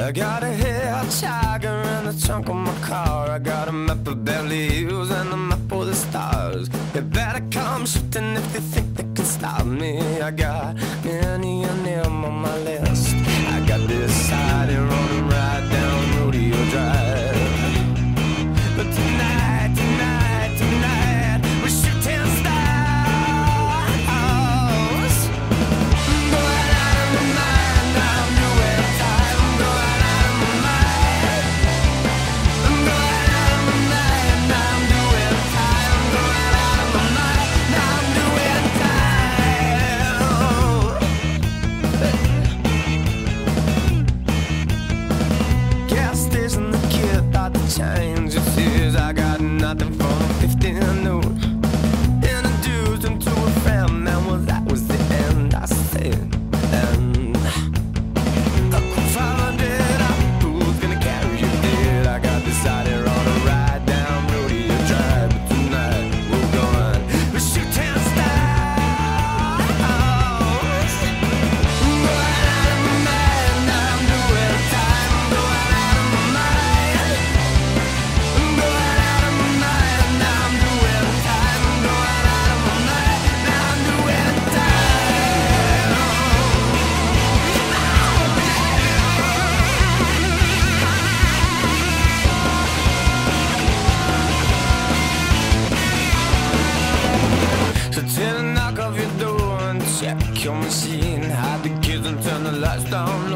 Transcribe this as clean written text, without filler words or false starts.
I got a hitchhiker in the trunk of my car. I got a map of Beverly Hills and a map of the stars. They better come shooting if they think they can stop me. I got many a name on my list. I got decided on a ride down Rodeo Drive. But tonight, we're shooting stars. Going out of my mind, I'm doing time. Going out of my mind. I'm going out of my mind, I'm doing time. Going out of my mind, I'm doing time. Gas station, the kid thought to change his ears. I got nothing from 15 noon. Introduced him to a friend, man, well that was the end. I said, and who's gonna carry you dead? I got decided on a ride down Rodeo Drive. But tonight we're going, we're shooting stars. Going out of my mind, I'm doing time. Going out of my mind. Going out of my mind, I'm doing time. Going out of my mind, I'm doing time. So till the knock off your door and check your machine. Hide the kids and turn the lights down low.